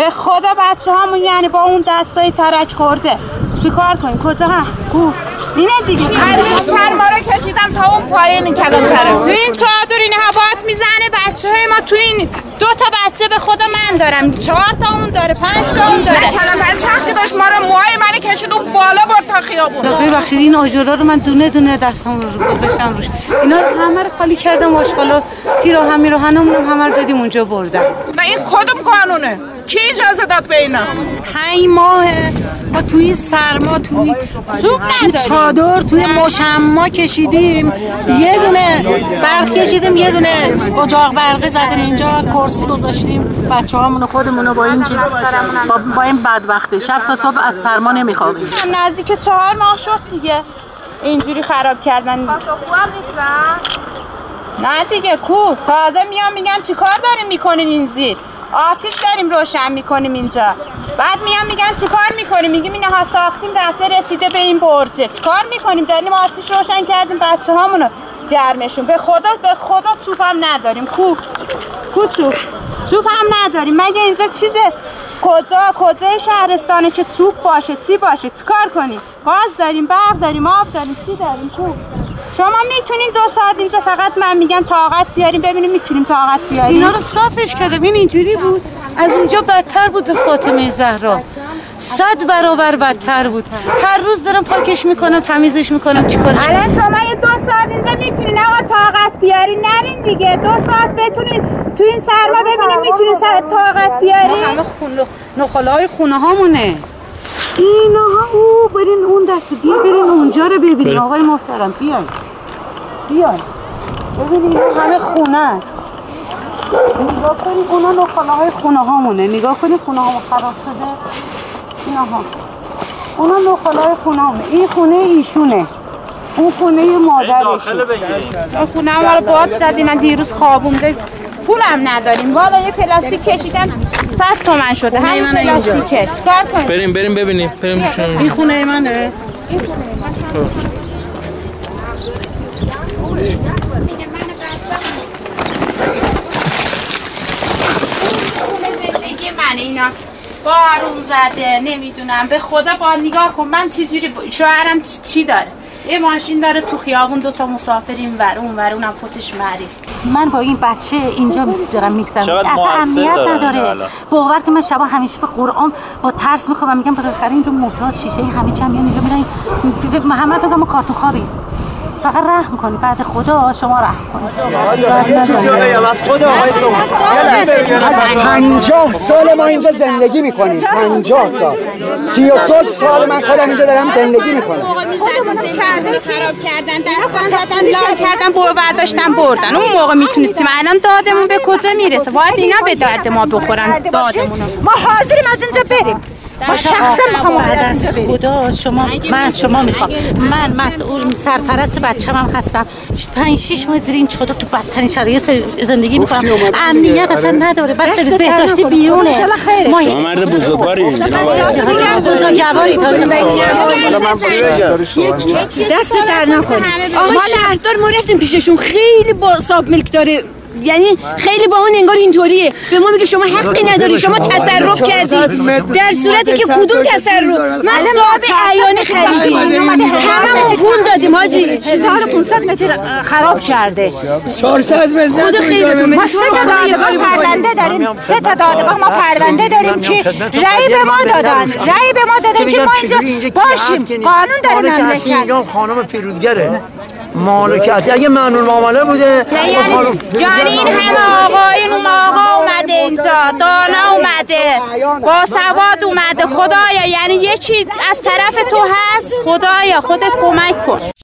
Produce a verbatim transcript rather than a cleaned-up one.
به خدا بچه هامون یعنی با اون دستای ترک خورده چیکار کنیم؟ کجا هم؟ کو اینه دیگه از این سرما رو کشیدم تا اون پایین کلانتره. تو این چادر این هوات میزنه بچه های ما. تو این دو تا بچه به خدا من دارم، چهار تا اون داره، پنج تا اون داره. نه کلانتره چرخ که داشت ما رو موهای منو کشید اون بالا برد تا خیابون. ببخشید این آجرها رو من دونه دونه دستام رو گذاشتم روش. اینا رو همه رو خالی کردم، آشغالا تیرا همی رو هنمونم همه رو دادیم اونجا بردم. نه این کدوم قانونه؟ کی اجازه داد به اینا؟ پنج ماهه ما توی سرما توی توی چادر توی مشما کشیدیم، یه دونه برق کشیدیم، یه دونه اجاق برقی زدیم اینجا، کرسی گذاشتیم بچه‌هامونو خودمونو با این چیز با, با این بدبختی شب تا صبح از سرما نمیخوابیم. نزدیک چهار ماه شد دیگه اینجوری خراب کردن. پاشو خوب نیستن؟ نه دیگه کو تازه میام میگن چیکار داریم میکنین این زیر؟ آتیش داریم روشن میکنیم اینجا. بعد میام میگن چیکار میکنیم؟ میگیم اینها ساختیم رفته رسیده به این برجه. چیکار میکنیم؟ داریم آتیش روشن کردیم بچه هامونو گرمشون. به خدا به خدا چوب هم نداریم. کو کو چوب چوب هم نداریم. مگه اینجا چیزه؟ کجا کجای شهرستانه که چوب باشه چی باشه؟ چیکار کنیم؟ گاز داریم، برق داریم، آب داریم، چی داریم؟ کو شما میتونین دو ساعت اینجا فقط من میگم طاقت بیاریم ببینیم میتونیم طاقت بیاریم. اینا رو صافش کردم، این اینجوری بود، از اونجا بدتر بود به فاطمه زهرا، صد برابر بدتر بود. هر روز دارم پاکش میکنم تمیزش میکنم چیکارش کنم؟ الان شما یه دو ساعت اینجا میتونین آقا طاقت بیارین، نرین دیگه دو ساعت بتونین تو این سرما ببینیم میتونین طاقت بیارین. همه خونه نخاله‌های خونه هامونه اینها. او برین اون دسته بیا برین اونجا رو ببینین آقای محترم. بیاین بیاین ببینین همه خونه است. نگاه کنید اونا نخاله های خونه هامونه. نگاه کنید خونه ها خراب شده اینها. اونا نخاله های خونه هامونه. این خونه ایشونه، اون خونه مادرشه. این خونه هم رو باد زدیم. من دیروز خوابونده پولم نداریم. والا یه پلاستیک کشیدم صد تومن شده. همین پلاستیکه. چیکار کنیم؟ بریم بریم ببینیم. بریم بشونیم. این خونه منه. این خونه من اینا بارون زده نمیدونم به خدا. با نگاه کن من چجوری شوهرم چی داره، یه ماشین داره تو خیابون، دو تا مسافر این ور اون ور، اونم خودش مریض. من با این بچه اینجا دارم میگذرم اصلا امنیت نداره. باور که من شبا همیشه به قرآن با ترس میخوام، میگم بالاخره اینجا محتاط شیشه همه چی هم اینجا میرن همه فکر کنم کارتون خوابی. فقط رحم کنی بعد خدا شما رحم کنید. از پنجاه سال ما اینجا زندگی میکنیم. پنجاه سال سی و دو سال من خودم اینجا دارم زندگی میکنم. خودمون چرده خراب کردن، دستان زدن، لال کردن، بو برداشتن بردن. اون موقع میتونستیم. الان دادمون به کجا میرسه؟ باید اینا به درد ما بخورن دادمون. ما حاضریم از اینجا بریم. ما شخصا میخوام از خدا شما من از شما میخوام. من مسئول سرپرست بچه‌م هم هستم. پنج شش ماه زیر این چادر تو بدترین شرایط زندگی میکنم. امنیت اصلا نداره. بس سرویس بهداشتی بیرونه. ما شما مرد بزرگواری بزرگواری تا دست در نکنید. آقا شهردار ما رفتیم پیششون، خیلی با صاحب ملک داره، یعنی خیلی با اون انگار اینطوریه. به ما میگه شما حقی نداری، شما تصرف کردی، در صورتی که کدوم تصرف؟ من صاحب عیانی خریدیم، هممون پول دادیم حاجی. هزار و پانصد متر خراب کرده. چهارصد متر خود خیرتون. ما سه تا دادگاه پرونده داریم، سه تا دادگاه ما پرونده داریم که رأی به ما دادن، رأی به ما دادن که ما اینجا باشیم. قانون داره مملکت. اینجا خانم پیروزگره مالکیت. اگه ممنون معامله بوده یعنی این همه آقایون اون آقا اومده اینجا، دانا اومده، با سواد اومده. خدایا یعنی یه چیز از طرف تو هست، خدایا خودت کمک کن.